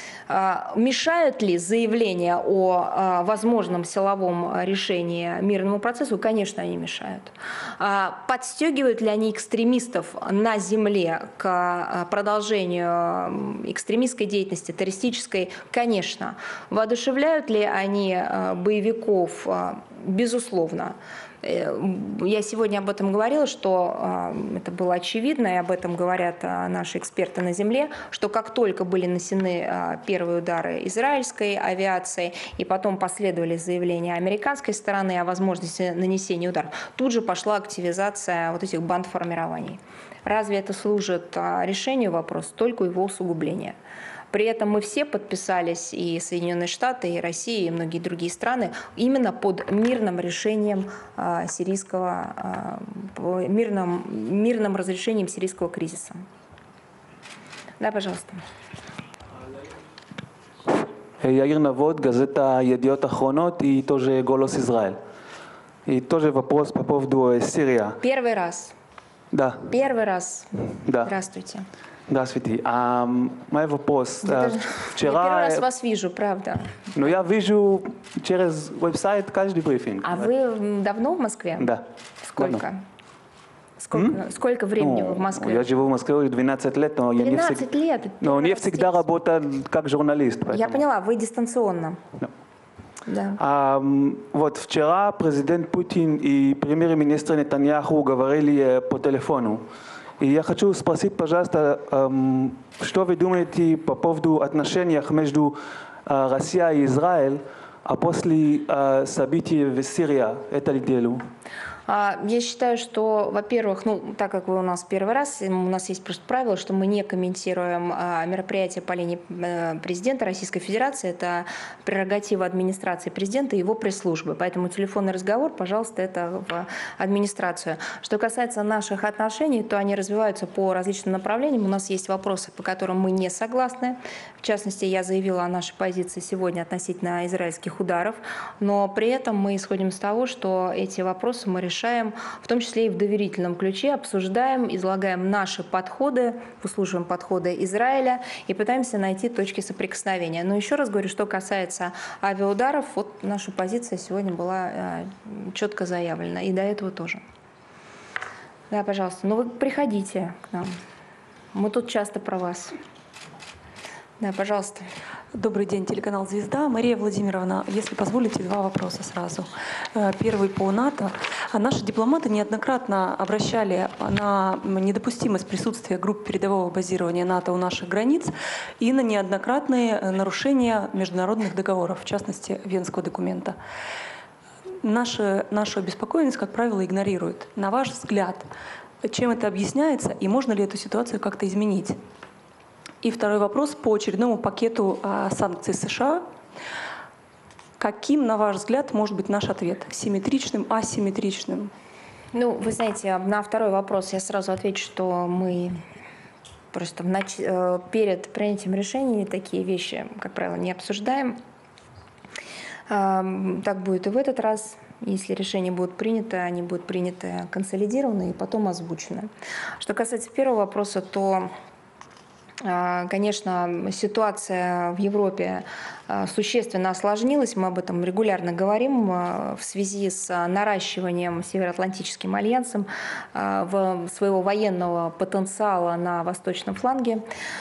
Мешают ли заявления о возможном силовом решении мирному процессу? Конечно, они мешают. Подстегивают ли они экстремистов на земле к продолжению экстремистской деятельности, террористической? Конечно. Воодушевляют ли они боевиков? Безусловно. Я сегодня об этом говорила, что это было очевидно, и об этом говорят наши эксперты на земле, что как только были нанесены первые удары израильской авиации, и потом последовали заявления американской стороны о возможности нанесения ударов, тут же пошла активизация вот этих бандформирований. Разве это служит решению вопроса? Только его усугубления. При этом мы все подписались, и Соединенные Штаты, и Россия, и многие другие страны, именно под мирным решением э, сирийского, э, мирным, мирным разрешением сирийского кризиса. Да, пожалуйста. Яир Навод, газета «Едиот Ахронот» и тоже «Голос Израиль». И тоже вопрос по поводу Сирии. Первый раз. Да. Первый раз. Да. Здравствуйте. Здравствуйте. А, мой вопрос. Даже, Вчера... Я первый раз вас вижу, правда. Но я вижу через веб-сайт каждый брифинг. А вы давно в Москве? Да. Сколько? Давно. Сколько, сколько времени Ну, вы в Москве? Я живу в Москве уже двенадцать лет, но я не двенадцать всегда, лет? но не Первый раз всегда здесь. работал как журналист. Я поэтому. поняла, вы дистанционно. Да. Да. А, вот вчера президент Путин и премьер-министр Нетаньяху говорили по телефону. И я хочу спросить, пожалуйста, эм, что вы думаете по поводу отношений между э, Россией и Израилем, а после э, событий в Сирии эту неделю? Я считаю, что, во-первых, ну, так как вы у нас первый раз, у нас есть просто правило, что мы не комментируем мероприятия по линии президента Российской Федерации. Это прерогатива администрации президента и его пресс-службы. Поэтому телефонный разговор, пожалуйста, это в администрацию. Что касается наших отношений, то они развиваются по различным направлениям. У нас есть вопросы, по которым мы не согласны. В частности, я заявила о нашей позиции сегодня относительно израильских ударов. Но при этом мы исходим из того, что эти вопросы мы решаем решаем, в том числе и в доверительном ключе, обсуждаем, излагаем наши подходы, выслушиваем подходы Израиля и пытаемся найти точки соприкосновения. Но еще раз говорю, что касается авиаударов, вот наша позиция сегодня была э, четко заявлена, и до этого тоже. Да, пожалуйста, ну вы приходите к нам, мы тут часто про вас. Да, пожалуйста. Добрый день, телеканал «Звезда». Мария Владимировна, если позволите, два вопроса сразу. Первый по НАТО. Наши дипломаты неоднократно обращали на недопустимость присутствия групп передового базирования НАТО у наших границ и на неоднократные нарушения международных договоров, в частности, Венского документа. Наши, нашу обеспокоенность, как правило, игнорируют. На ваш взгляд, чем это объясняется и можно ли эту ситуацию как-то изменить? И второй вопрос по очередному пакету а, санкций США. Каким, на ваш взгляд, может быть наш ответ? Симметричным, асимметричным? Ну, вы знаете, на второй вопрос я сразу отвечу, что мы просто в нач... перед принятием решений такие вещи, как правило, не обсуждаем. Так будет и в этот раз. Если решения будут приняты, они будут приняты консолидированно и потом озвучены. Что касается первого вопроса, то, конечно, ситуация в Европе существенно осложнилась. Мы об этом регулярно говорим в связи с наращиванием Североатлантическим альянсом своего военного потенциала на восточном фланге.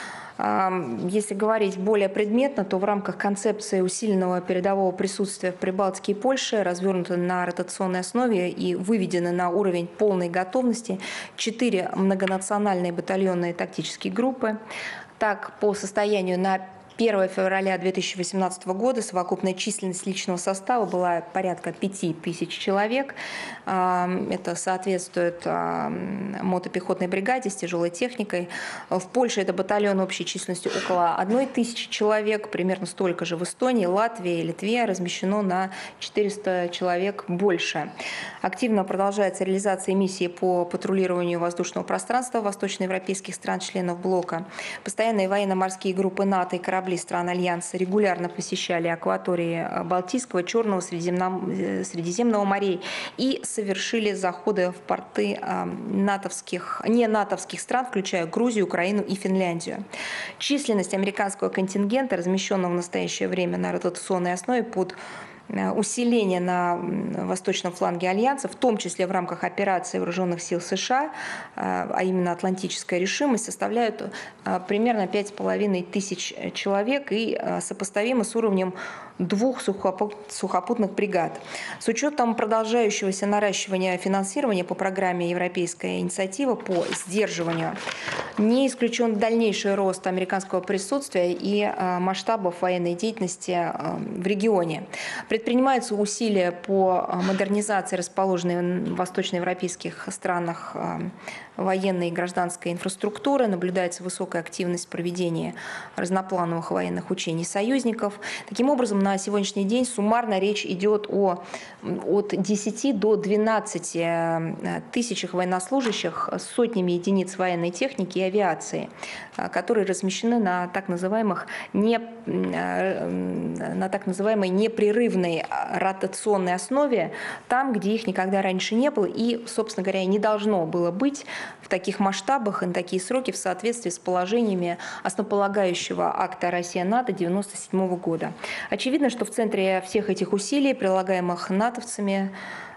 Если говорить более предметно, то в рамках концепции усиленного передового присутствия в Прибалтике и Польше развернуты на ротационной основе и выведены на уровень полной готовности четыре многонациональные батальонные тактические группы. Так, по состоянию на первое февраля две тысячи восемнадцатого года совокупная численность личного состава была порядка пяти тысяч человек. Это соответствует мотопехотной бригаде с тяжелой техникой. В Польше это батальон общей численностью около одной тысячи человек, примерно столько же в Эстонии, Латвии и Литве размещено на четыреста человек больше. Активно продолжается реализация миссии по патрулированию воздушного пространства восточноевропейских стран-членов блока. Постоянные военно-морские группы НАТО и корабли стран Альянса регулярно посещали акватории Балтийского, Черного, Средиземного морей и совершили заходы в порты натовских, не натовских стран, включая Грузию, Украину и Финляндию. Численность американского контингента, размещенного в настоящее время на ротационной основе под усиление на восточном фланге Альянса, в том числе в рамках операции вооруженных сил США, а именно «Атлантическая решимость», составляют примерно пять с половиной тысяч человек и сопоставимы с уровнем двух сухопутных бригад. С учетом продолжающегося наращивания финансирования по программе «Европейская инициатива» по сдерживанию, не исключен дальнейший рост американского присутствия и масштабов военной деятельности в регионе. Предпринимаются усилия по модернизации расположенной в восточноевропейских странах военной и гражданской инфраструктуры, наблюдается высокая активность проведения разноплановых военных учений союзников. Таким образом, на сегодняшний день суммарно речь идет о, от десяти до двенадцати тысячах военнослужащих с сотнями единиц военной техники и авиации, которые размещены на так называемых не, на так называемой непрерывной ротационной основе, там, где их никогда раньше не было и, собственно говоря, не должно было быть в таких масштабах и на такие сроки в соответствии с положениями основополагающего акта Россия-НАТО девяносто седьмого года. Очевидно, что в центре всех этих усилий, прилагаемых натовцами,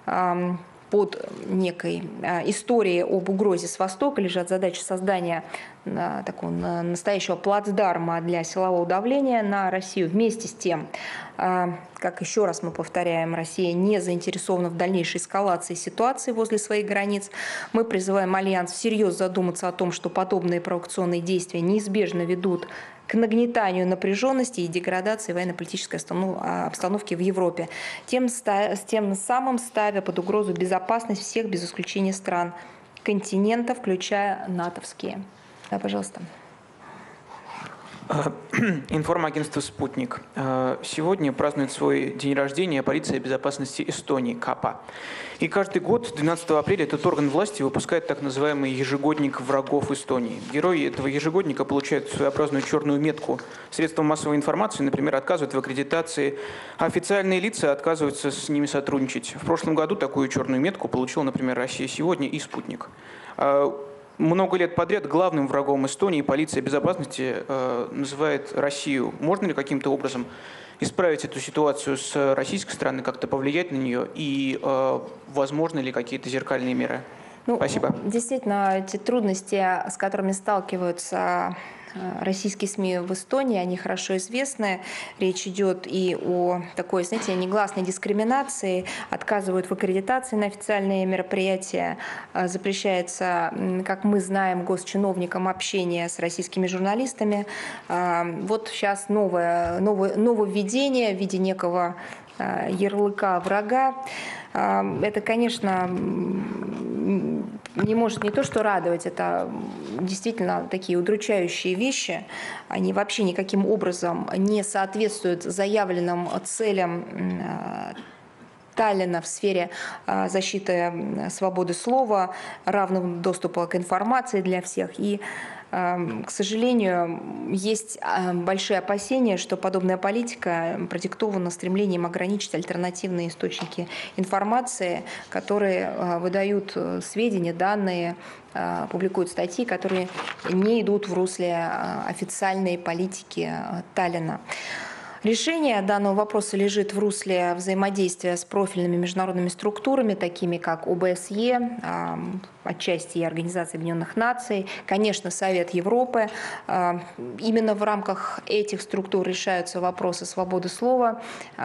под некой историей об угрозе с Востока лежат задачи создания такого настоящего плацдарма для силового давления на Россию. Вместе с тем, как еще раз мы повторяем, Россия не заинтересована в дальнейшей эскалации ситуации возле своих границ. Мы призываем Альянс всерьез задуматься о том, что подобные провокационные действия неизбежно ведут к нагнетанию напряженности и деградации военно-политической обстановки в Европе, тем, тем самым ставя под угрозу безопасность всех без исключения стран континента, включая натовские. Да, пожалуйста. Информагентство «Спутник». Сегодня празднует свой день рождения полиция безопасности Эстонии, КАПА. И каждый год, двенадцатого апреля, этот орган власти выпускает так называемый ежегодник врагов Эстонии. Герои этого ежегодника получают своеобразную черную метку. Средства массовой информации, например, отказывают в аккредитации, а официальные лица отказываются с ними сотрудничать. В прошлом году такую черную метку получил, например, «Россия сегодня» и «Спутник». Много лет подряд главным врагом Эстонии полиция безопасности э, называет Россию. Можно ли каким-то образом исправить эту ситуацию с российской стороны, как-то повлиять на нее? И э, возможны ли какие-то зеркальные меры? Ну, Спасибо. Действительно, эти трудности, с которыми сталкиваются российские СМИ в Эстонии, они хорошо известны. Речь идет и о такой, знаете, негласной дискриминации, отказывают в аккредитации на официальные мероприятия, запрещается, как мы знаем, госчиновникам общение с российскими журналистами. Вот сейчас новое, новое, нововведение в виде некого ярлыка врага. Это, конечно, не может не то что радовать, это действительно такие удручающие вещи. Они вообще никаким образом не соответствуют заявленным целям Таллина в сфере защиты свободы слова, равного доступа к информации для всех. И, к сожалению, есть большие опасения, что подобная политика продиктована стремлением ограничить альтернативные источники информации, которые выдают сведения, данные, публикуют статьи, которые не идут в русле официальной политики Таллина. Решение данного вопроса лежит в русле взаимодействия с профильными международными структурами, такими как О Бэ Эс Е, отчасти и Организация Объединенных Наций, конечно, Совет Европы. Именно в рамках этих структур решаются вопросы свободы слова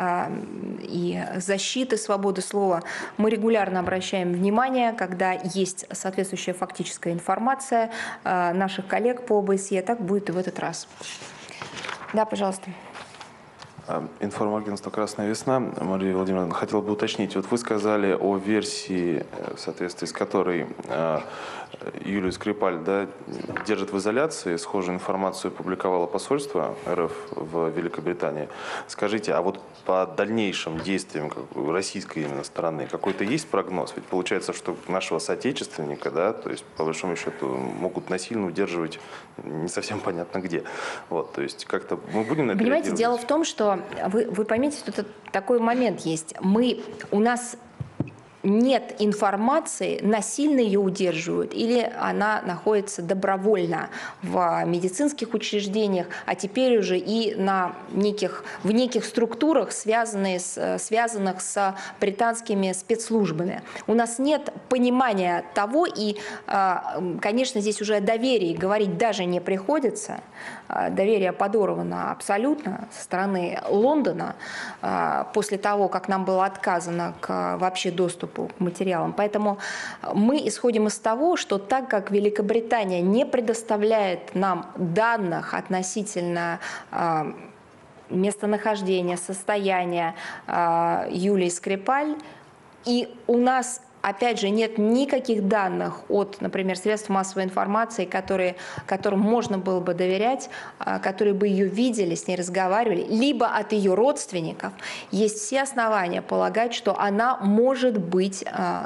и защиты свободы слова. Мы регулярно обращаем внимание, когда есть соответствующая фактическая информация наших коллег по О Бэ Эс Е, так будет и в этот раз. Да, пожалуйста. Информагентство «Красная весна». Мария Владимировна, хотел бы уточнить. Вот вы сказали о версии, в соответствии с которой Юлию Скрипаль, да, держит в изоляции. Схожую информацию публиковало посольство Эр Эф в Великобритании. Скажите, а вот по дальнейшим действиям российской именно стороны какой-то есть прогноз? Ведь получается, что нашего соотечественника, да, то есть по большому счету могут насильно удерживать не совсем понятно где. Вот, то есть как-то мы будем на это Понимаете, реагировать? дело в том, что вы, вы поймите, что это такой момент есть. Мы, у нас нет информации, насильно ее удерживают, или она находится добровольно в медицинских учреждениях, а теперь уже и на неких, в неких структурах, связанные с, связанных с британскими спецслужбами. У нас нет понимания того, и, конечно, здесь уже о доверии говорить даже не приходится. Доверие подорвано абсолютно со стороны Лондона после того, как нам было отказано к вообще доступу к материалам. Поэтому мы исходим из того, что так как Великобритания не предоставляет нам данных относительно э, местонахождения, состояния э, Юлии Скрипаль, и у нас опять же, нет никаких данных от, например, средств массовой информации, которые, которым можно было бы доверять, которые бы ее видели, с ней разговаривали, либо от ее родственников. Есть все основания полагать, что она может быть,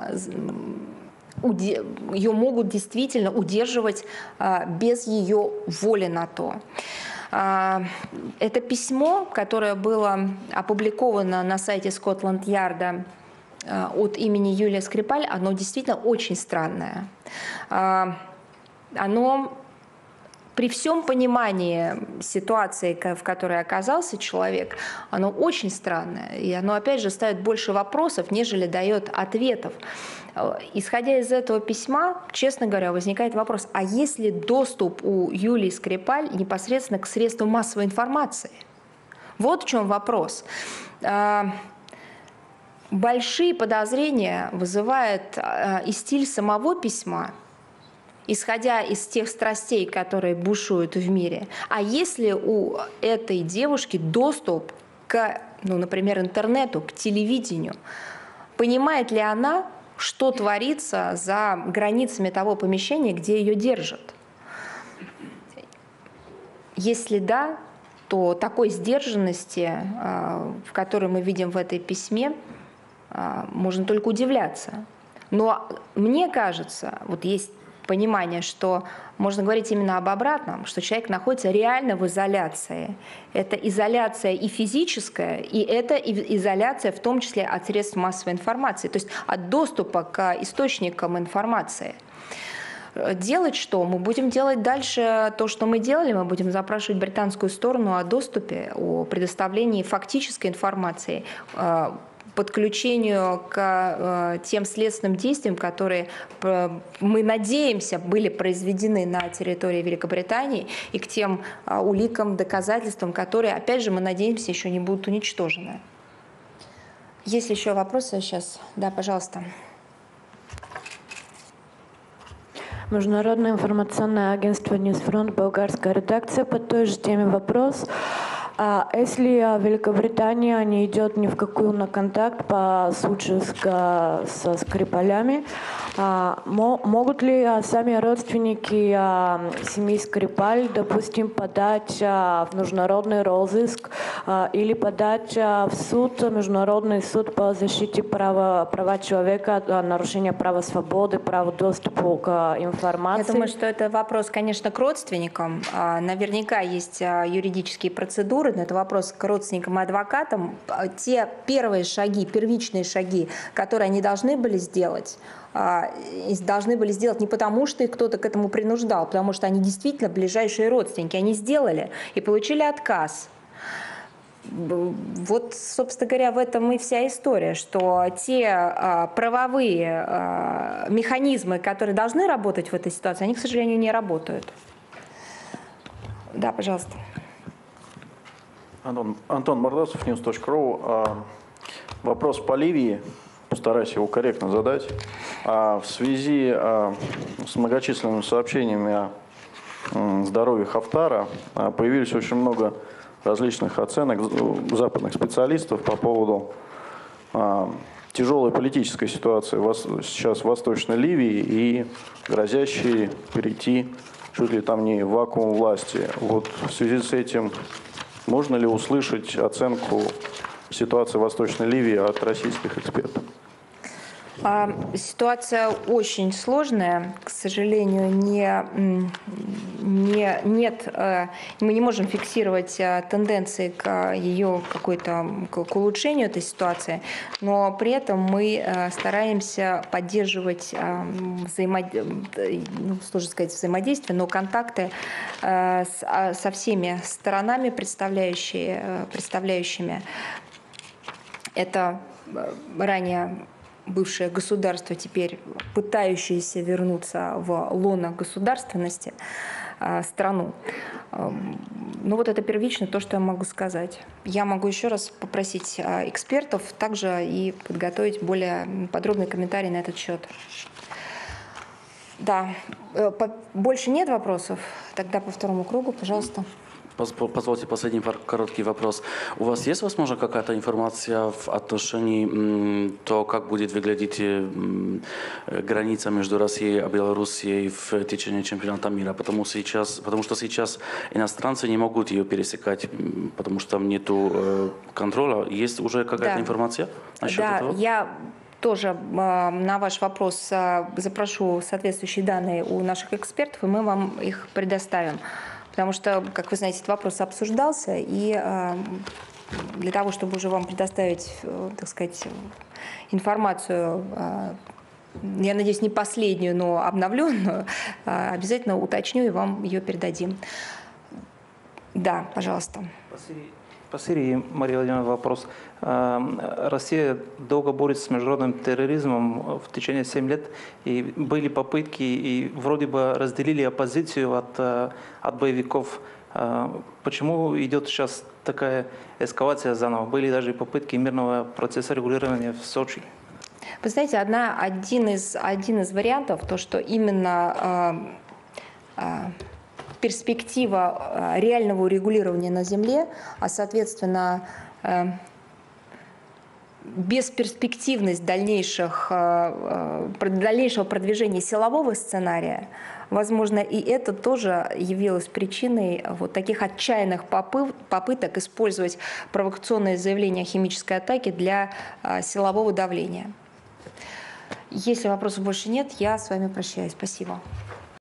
ее могут действительно удерживать без ее воли на то. Это письмо, которое было опубликовано на сайте Скотланд-Ярда от имени Юлии Скрипаль, оно действительно очень странное. Оно при всем понимании ситуации, в которой оказался человек, оно очень странное. И оно, опять же, ставит больше вопросов, нежели дает ответов. Исходя из этого письма, честно говоря, возникает вопрос, а есть ли доступ у Юлии Скрипаль непосредственно к средствам массовой информации? Вот в чем вопрос. Большие подозрения вызывает э, и стиль самого письма, исходя из тех страстей, которые бушуют в мире. А есть ли у этой девушки доступ к, ну, например, интернету, к телевидению? Понимает ли она, что творится за границами того помещения, где ее держат? Если да, то такой сдержанности, э, в которой мы видим в этой письме, можно только удивляться. Но мне кажется, вот есть понимание, что можно говорить именно об обратном, что человек находится реально в изоляции. Это изоляция и физическая, и это изоляция в том числе от средств массовой информации, то есть от доступа к источникам информации. Делать что? Мы будем делать дальше то, что мы делали. Мы будем запрашивать британскую сторону о доступе, о предоставлении фактической информации, подключению к тем следственным действиям, которые, мы надеемся, были произведены на территории Великобритании, и к тем уликам, доказательствам, которые, опять же, мы надеемся, еще не будут уничтожены. Есть ли еще вопросы сейчас? Да, пожалуйста. Международное информационное агентство «Ньюсфронт», болгарская редакция, по той же теме вопрос. А если Великобритания не идет ни в какую на контакт по случаю с, со Скрипалями, а, могут ли сами родственники а, семьи Скрипаль, допустим, подать а, в международный розыск а, или подать а, в суд, международный суд по защите права, права человека, а, нарушения права свободы, права доступа к информации? Я думаю, что это вопрос, конечно, к родственникам. Наверняка есть юридические процедуры, но это вопрос к родственникам и адвокатам. Те первые шаги, первичные шаги, которые они должны были сделать, должны были сделать не потому, что их кто-то к этому принуждал, потому что они действительно ближайшие родственники. Они сделали и получили отказ. Вот, собственно говоря, в этом и вся история, что те а, правовые а, механизмы, которые должны работать в этой ситуации, они, к сожалению, не работают. Да, пожалуйста. Антон, Антон Мордасов, ньюс точка ру. Вопрос по Ливии. Постараюсь его корректно задать. В связи с многочисленными сообщениями о здоровье Хафтара появились очень много различных оценок западных специалистов по поводу тяжелой политической ситуации сейчас в Восточной Ливии и грозящей перейти чуть ли там не в вакуум власти. Вот в связи с этим можно ли услышать оценку ситуации в Восточной Ливии от российских экспертов? Ситуация очень сложная, к сожалению, не, не, нет, мы не можем фиксировать тенденции к ее какой-то к улучшению этой ситуации, но при этом мы стараемся поддерживать взаимодействие, ну, сложно сказать взаимодействие, но контакты со всеми сторонами, представляющие, представляющими это ранее бывшее государство, теперь пытающееся вернуться в лоно государственности, страну. Ну вот это первично то, что я могу сказать. Я могу еще раз попросить экспертов также и подготовить более подробный комментарий на этот счет. Да, больше нет вопросов? Тогда по второму кругу, пожалуйста. Позвольте последний короткий вопрос. У вас есть, возможно, какая-то информация в отношении того, как будет выглядеть граница между Россией и Белоруссией в течение чемпионата мира? Потому, сейчас, потому что сейчас иностранцы не могут ее пересекать, потому что там нет контроля. Есть уже какая-то да. информация насчет да, этого? Я тоже э, на ваш вопрос э, запрошу соответствующие данные у наших экспертов, и мы вам их предоставим. Потому что, как вы знаете, этот вопрос обсуждался, и э, для того, чтобы уже вам предоставить, э, так сказать, информацию, э, я надеюсь, не последнюю, но обновленную, э, обязательно уточню и вам ее передадим. Да, пожалуйста. По Сирии, Мария Владимировна, вопрос. Россия долго борется с международным терроризмом в течение семи лет, и были попытки, и вроде бы разделили оппозицию от, от боевиков. Почему идет сейчас такая эскалация заново? Были даже попытки мирного процесса регулирования в Сочи. Вы знаете, одна, один, из, один из вариантов, то, что именно э, э, перспектива реального урегулирования на земле, а соответственно бесперспективность дальнейших, дальнейшего продвижения силового сценария, возможно, и это тоже явилось причиной вот таких отчаянных попыток использовать провокационные заявления о химической атаке для силового давления. Если вопросов больше нет, я с вами прощаюсь. Спасибо.